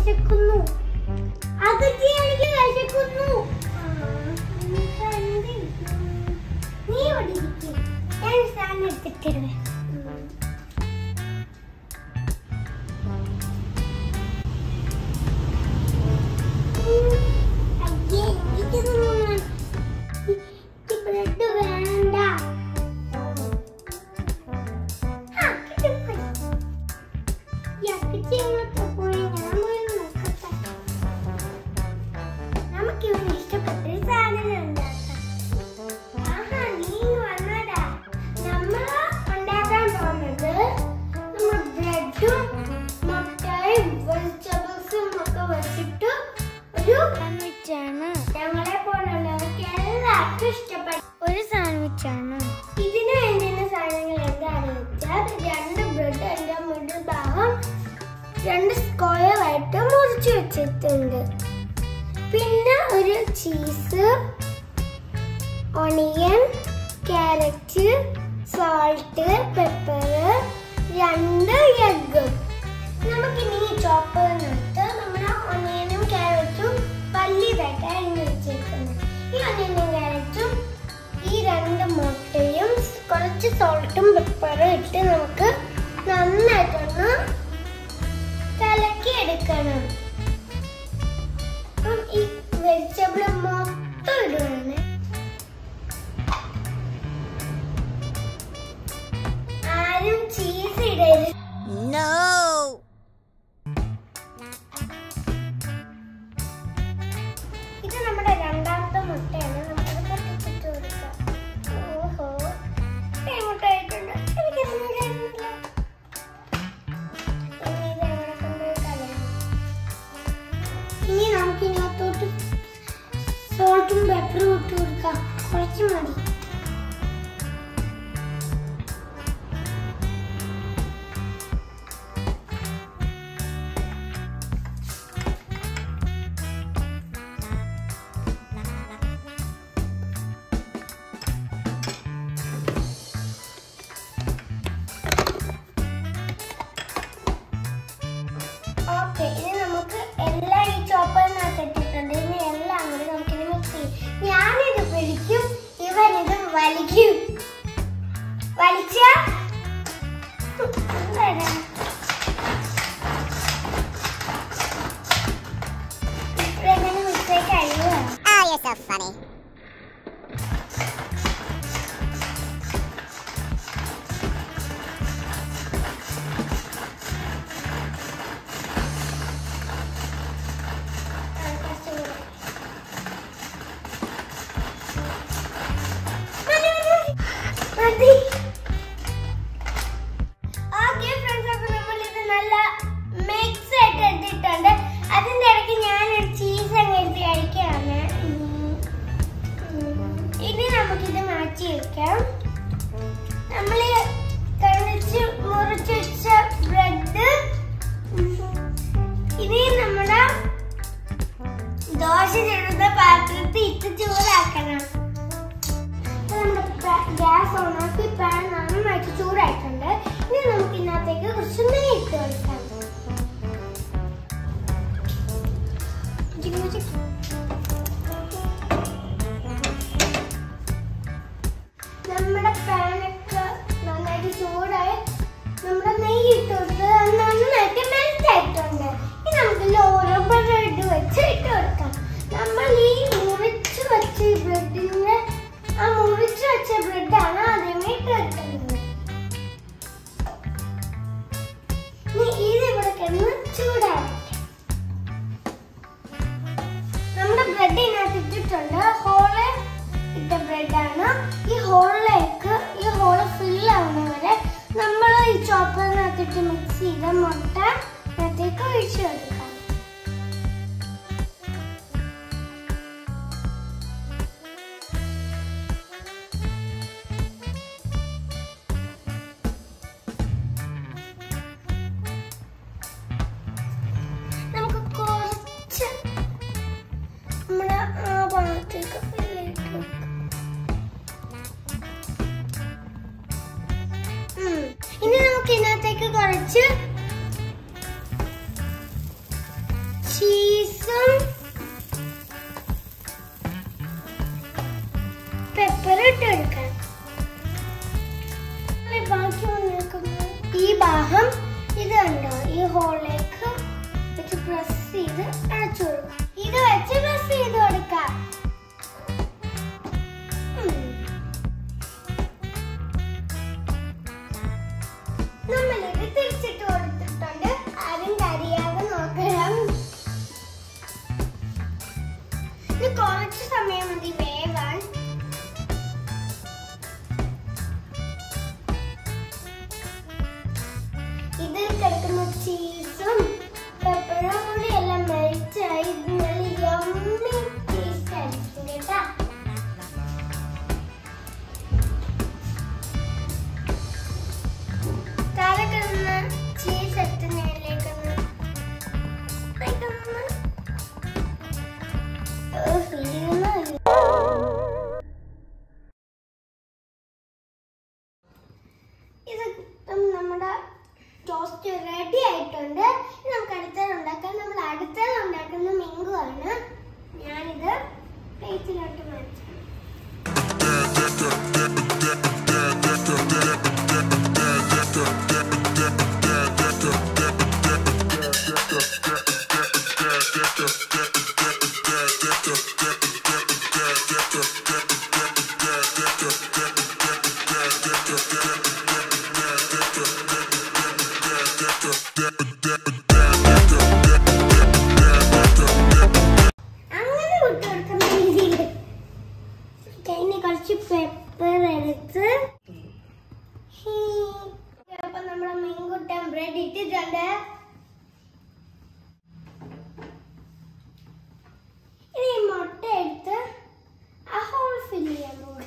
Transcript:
വിശക്കുന്നു. അതൊക്കെ എനിക്ക് വിശക്കുന്നു. നീ ഇവിടെ ഇരിക്കും, ഞാൻ സാധനം എടുത്തിട്ടുവേ. ബ്രെഡ് വേണ്ട. നമുക്ക് ഇവന് ഇഷ്ടപ്പെട്ട സാധനം ഉണ്ടാക്കാം. നീ വന്നടാ. നമ്മൾ ഉണ്ടാക്കാൻ പോകുന്നത് നമ്മൾ ബ്രെഡും മുട്ടയും വെജിറ്റബിൾസും ഒക്കെ വെച്ചിട്ട് ഒരു സാൻഡ്വിച്ചാണ്. ഞങ്ങളെ പോലുള്ളവർക്ക് എല്ലാവർക്കും ഇഷ്ടപ്പെട്ട ഒരു സാൻഡ്വിച്ചാണ്. ഇതിന് വേണ്ടുന്ന സാധനങ്ങൾ എന്താണെന്ന് വെച്ചാൽ 2 ബ്രെഡ്, അതിന്റെ മുകൾ ഭാഗം 2 സ്ക്വയർ ആയിട്ട് മുറിച്ച് വെച്ചിട്ടുണ്ട്. പിന്നെ ഒരു cheese, onion, carrot, salt, pepper, 2 egg. നമുക്കിനി ചോപ്പറിനകത്ത് നമ്മുടെ ഓണിയനും ക്യാരറ്റും വലിയതായിട്ട് അരിഞ്ഞു വെച്ചിരിക്കുന്നത്. ഈ ഓണിയനും ക്യാരറ്റും ഈ 2 മുട്ടയും കുറച്ച് സോൾട്ടും പെപ്പറും ഇട്ട് നമുക്ക് നന്നായിട്ടൊന്ന് കലക്കി എടുക്കണം. ഈ വെജിറ്റബിൾ മൊത്തം ഇടുവാണ്. ആരും ചീസ് ഇടരുത്. ഇത് നമ്മുടെ 2ാമത്തെ മുട്ടയാണ്. നമുക്കത് പൊട്ടിച്ചിട്ട് കൊടുക്കാം. ഓഹോ, എങ്ങോട്ടായിട്ടുണ്ട്? ഇനി നമുക്ക് ഇതിനകത്തോട്ട് സോൾട്ടും പെപ്പറും ഇട്ട് കൊടുക്കാം. കുറച്ച് മതി. ഓക്കെ, ഇനി നമുക്ക് എല്ലാം ഈ ചോപ്പറിനകത്ത് ഇട്ടിട്ടുണ്ട്. ഇനി എല്ലാം കൂടി നമുക്കിനി മിക്സ് ചെയ്യും. ഞാനിത് പിടിക്കും, ഇവനിത് വലിക്കും. വലിച്ച ഇപ്പോഴെങ്ങനെ മിക്സായി കഴിയുക. അതിന്റെ ഇടയ്ക്ക് ഞാനൊരു ചീസ് അങ്ങ് എടുത്ത് കഴിക്കുകയാണ്. ഇനി നമുക്കിത് മാറ്റി വെക്കാം. നമ്മൾ മുറിച്ച് വെച്ച ബ്രെഡ് ഇനി നമ്മുടെ ദോശ ചുടുന്ന പാത്രത്തിൽ ഇട്ട് ചൂടാക്കണം. നമ്മുടെ ഗ്യാസ് ഓണാക്കി പാൻ നന്നായിട്ട് ചൂടായിട്ടുണ്ട്. ഇനി നമുക്ക് ഇതിനകത്തേക്ക് കുറച്ച് നെയ്യ് ഇട്ട് കൊടുക്കാം. നമ്മുടെ പാനൊക്കെ നന്നായിട്ട് ചൂടായി നമ്മുടെ നെയ്യ് ഇട്ട് കൊടുത്ത് നന്നായിട്ട് മെൽറ്റ് ആയിട്ടുണ്ട്. ഇനി നമുക്ക് ഓരോ ബ്രെഡ് വെച്ച് ഇട്ട് കൊടുക്കാം. നമ്മൾ ഈ മുറിച്ച് വെച്ച ബ്രെഡിന്റെ മുറിച്ച് വെച്ച ബ്രെഡാണ് ആദ്യമേ ഇട്ട് വെക്കുന്നത്. ഇത് ഇവിടെ കിടന്ന് ചൂടാവട്ടെ. നമ്മുടെ ബ്രെഡ് ഇതിനകത്ത് ഇട്ടിട്ടുണ്ട്. ഹോള് ഇട്ട ബ്രെഡാണ്. ഈ ഹോള് ഫിൽ ആവുന്ന വരെ നമ്മൾ ഈ ചോപ്പറിനകത്തിട്ട് മിക്സ് ചെയ്ത മുട്ട ഇതിനകത്തേക്ക് ഒഴിച്ചു കൊടുക്കാം. നമുക്ക് കുറച്ച് നമ്മുടെ ആ ഭാഗത്തേക്ക് ഇനി നമുക്ക് ഇതിനകത്തേക്ക് കുറച്ച് ഹോളിലേക്ക് വെച്ച് പ്രസ് ചെയ്ത് അടച്ചു കൊടുക്കാം. ഇത് വെച്ച് പ്രസ് ചെയ്ത് കൊടുക്കാം. നമ്മളിത് തിരിച്ചിട്ട് കൊടുത്തിട്ടുണ്ട്. ആരും കരിയാതെ നോക്കണം. ഇത് കുറച്ച് സമയം മതി വേവാൻ. ഇതിൽ കിടക്കുന്ന ചീസും പെപ്പറും കൂടി എല്ലാം മെൽറ്റായി നല്ല യമ്മി ടേസ്റ്റ് ആയിരിക്കും കേട്ടാ. താഴെ കിടന്ന ചീസ് എത്തുന്നതിലേക്കൊന്ന് ഇത് നമ്മുടെ ടോസ്റ്റ് റെഡി ആയിട്ടുണ്ട്. നമുക്ക് അടുത്തത് ഉണ്ടാക്കാം. നമ്മൾ അടുത്തത് ഉണ്ടാക്കുന്ന മിങ്കു ആണ്. ഞാനിത് പ്ലേറ്റിലോട്ട് മാറ്റാം. അങ്ങനെ വിട്ടുകൊടുക്കുന്ന രീതിയിൽ ഇനി കുറച്ച് പെപ്പർ എടുത്ത് അപ്പൊ നമ്മുടെ മീൻകുട്ടൻ ബ്രെഡ് ഇട്ടിട്ടുണ്ട്. ഇനി മുട്ട എടുത്ത് ആ ഹോൾ ഫില്ല് ചെയ്യാൻ പോകും.